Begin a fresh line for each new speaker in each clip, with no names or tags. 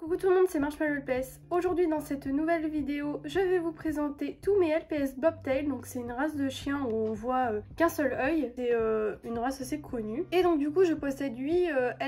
Coucou tout le monde, c'est Marshmallow LPS. Aujourd'hui dans cette nouvelle vidéo, je vais vous présenter tous mes LPS Bobtail. Donc c'est une race de chien où on voit qu'un seul œil. C'est une race assez connue. Et donc du coup je possède 8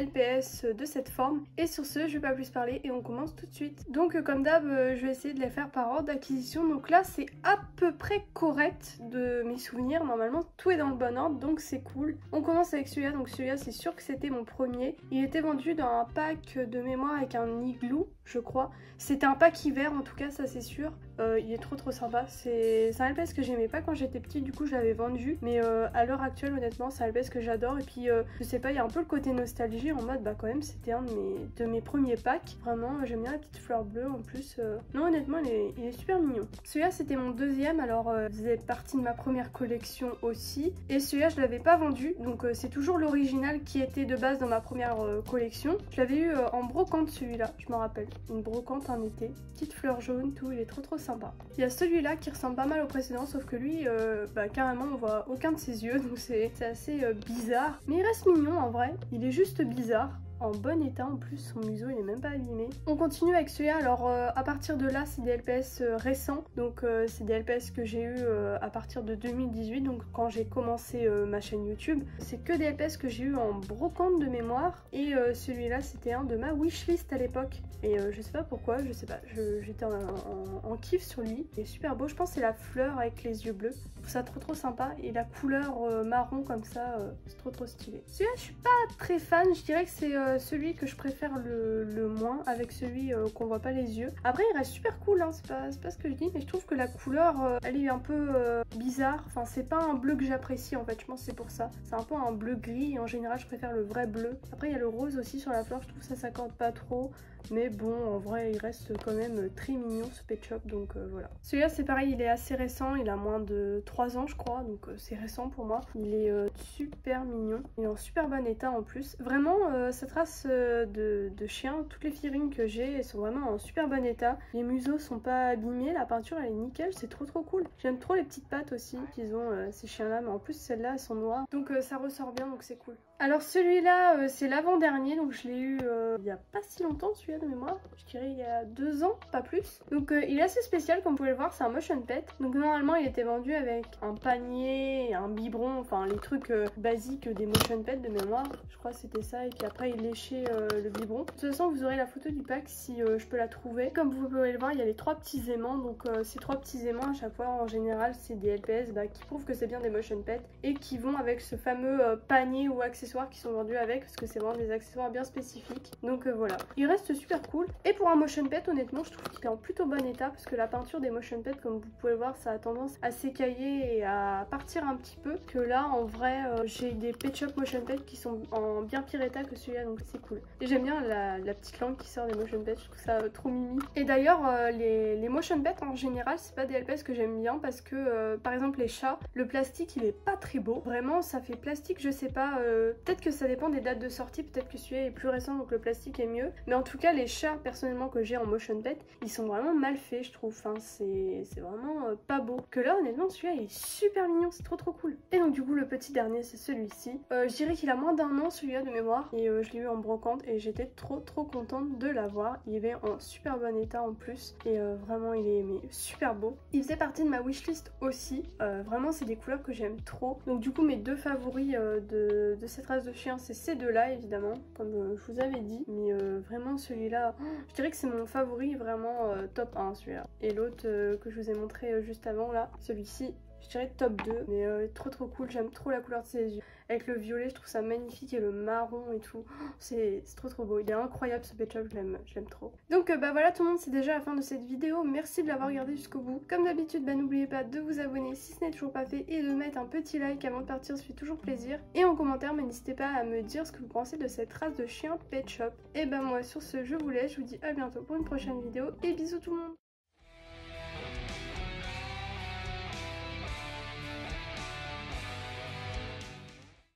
LPS de cette forme. Et sur ce, je vais pas plus parler et on commence tout de suite. Donc comme d'hab, je vais essayer de les faire par ordre d'acquisition. Donc là c'est à peu près correct de mes souvenirs. Normalement tout est dans le bon ordre, donc c'est cool. On commence avec celui-là. Donc celui-là c'est sûr que c'était mon premier. Il était vendu dans un pack de mémoire avec un igloo, je crois. C'était un pack hiver en tout cas, ça c'est sûr. Il est trop sympa. C'est un LPS que j'aimais pas quand j'étais petite, du coup je l'avais vendu. Mais à l'heure actuelle honnêtement c'est un LPS que j'adore. Et puis je sais pas, il y a un peu le côté nostalgie en mode bah quand même c'était un de mes premiers packs. Vraiment j'aime bien la petite fleur bleue en plus. Non honnêtement il est super mignon. Celui-là c'était mon deuxième, alors il faisait partie de ma première collection aussi. Et celui-là je l'avais pas vendu, donc c'est toujours l'original qui était de base dans ma première collection. Je l'avais eu en brocante celui-là, je m'en rappelle. Une brocante en été, petite fleur jaune, tout, il est trop sympa. Il y a celui-là qui ressemble pas mal au précédent, sauf que lui, bah carrément on voit aucun de ses yeux, donc c'est assez bizarre. Mais il reste mignon en vrai, il est juste bizarre. En bon état en plus, son museau il est même pas abîmé. On continue avec celui-là, alors à partir de là c'est des LPS récents, donc c'est des LPS que j'ai eu à partir de 2018, donc quand j'ai commencé ma chaîne YouTube. C'est que des LPS que j'ai eu en brocante de mémoire, et celui-là c'était un de ma wishlist à l'époque. Et je sais pas pourquoi, je sais pas, j'étais en kiff sur lui, il est super beau, je pense que c'est la fleur avec les yeux bleus. Je trouve ça trop sympa, et la couleur marron comme ça, c'est trop stylé. Celui-là je suis pas très fan, je dirais que c'est celui que je préfère le moins, avec celui qu'on voit pas les yeux. Après il reste super cool, hein, c'est pas ce que je dis, mais je trouve que la couleur elle est un peu bizarre. Enfin c'est pas un bleu que j'apprécie en fait, je pense que c'est pour ça. C'est un peu un bleu gris et en général je préfère le vrai bleu. Après il y a le rose aussi sur la fleur, je trouve que ça s'accorde pas trop. Mais bon, en vrai, il reste quand même très mignon ce Pet Shop, donc voilà. Celui-là, c'est pareil, il est assez récent, il a moins de 3 ans, je crois, donc c'est récent pour moi. Il est super mignon, il est en super bon état en plus. Vraiment, cette race de chien, toutes les figurines que j'ai, elles sont vraiment en super bon état. Les museaux sont pas abîmés, la peinture, elle est nickel, c'est trop cool. J'aime trop les petites pattes aussi qu'ils ont, ces chiens-là, mais en plus, celles-là, elles sont noires, donc ça ressort bien, donc c'est cool. Alors celui-là, c'est l'avant-dernier, donc je l'ai eu il y a pas si longtemps, celui-là de mémoire, je dirais il y a 2 ans, pas plus. Donc il est assez spécial, comme vous pouvez le voir, c'est un motion pet. Donc normalement il était vendu avec un panier, un biberon, enfin les trucs basiques des motion pets de mémoire. Je crois que c'était ça, et puis après il léchait le biberon. De toute façon vous aurez la photo du pack si je peux la trouver. Comme vous pouvez le voir, il y a les 3 petits aimants, donc ces 3 petits aimants à chaque fois en général c'est des LPS qui prouvent que c'est bien des motion pets et qui vont avec ce fameux panier ou accessoire qui sont vendus avec, parce que c'est vraiment des accessoires bien spécifiques. Donc voilà, il reste super cool. Et pour un motion pet, honnêtement je trouve qu'il est en plutôt bon état, parce que la peinture des motion pets, comme vous pouvez le voir, ça a tendance à s'écailler et à partir un petit peu. Que là en vrai j'ai des Pet Shop motion pets qui sont en bien pire état que celui-là, donc c'est cool. Et j'aime bien la petite langue qui sort des motion pets, je trouve ça trop mimi. Et d'ailleurs les motion pets en général c'est pas des LPS que j'aime bien, parce que par exemple les chats, le plastique il est pas très beau, vraiment ça fait plastique, je sais pas, peut-être que ça dépend des dates de sortie, peut-être que celui-là est plus récent donc le plastique est mieux. Mais en tout cas les chats personnellement que j'ai en motion pet, ils sont vraiment mal faits je trouve, enfin, c'est vraiment pas beau. Que là honnêtement celui-là il est super mignon, c'est trop cool. Et donc du coup le petit dernier c'est celui-ci. Je dirais qu'il a moins d'1 an celui-là de mémoire, et je l'ai eu en brocante et j'étais trop contente de l'avoir. Il est en super bon état en plus, et vraiment il est super beau. Il faisait partie de ma wishlist aussi, vraiment c'est des couleurs que j'aime trop. Donc du coup mes 2 favoris de cette race de chien c'est ces 2-là évidemment, comme je vous avais dit. Mais vraiment celui-là, je dirais que c'est mon favori, vraiment top 1 celui-là. Et l'autre que je vous ai montré juste avant là, celui-ci, je dirais top 2, mais trop cool, j'aime trop la couleur de ses yeux. Avec le violet, je trouve ça magnifique, et le marron et tout, c'est trop beau. Il est incroyable ce Pet Shop, je l'aime trop. Donc bah voilà tout le monde, c'est déjà la fin de cette vidéo. Merci de l'avoir regardé jusqu'au bout. Comme d'habitude, bah n'oubliez pas de vous abonner si ce n'est toujours pas fait, et de mettre un petit like avant de partir, ça fait toujours plaisir. Et en commentaire, n'hésitez pas à me dire ce que vous pensez de cette race de chien Pet Shop. Et bah moi sur ce, je vous laisse, je vous dis à bientôt pour une prochaine vidéo, et bisous tout le monde.